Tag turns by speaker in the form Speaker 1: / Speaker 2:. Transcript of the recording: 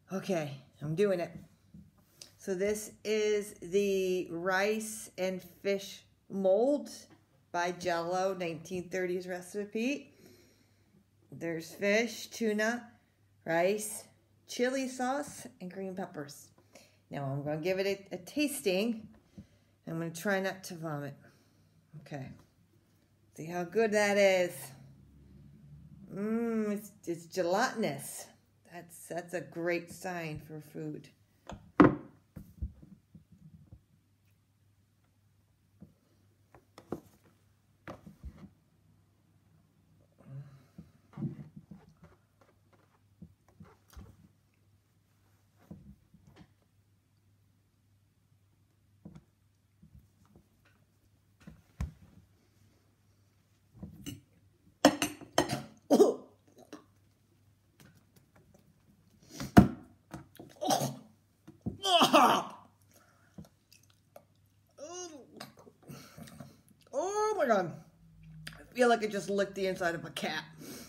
Speaker 1: Okay, I'm doing it. So this is the rice and fish mold by Jell-O, 1930s recipe. There's fish, tuna, rice, chili sauce, and green peppers. Now I'm going to give it a tasting. I'm going to try not to vomit. Okay. See how good that is. It's gelatinous. That's a great sign for food. Oh my God. I feel like I just licked the inside of a cat.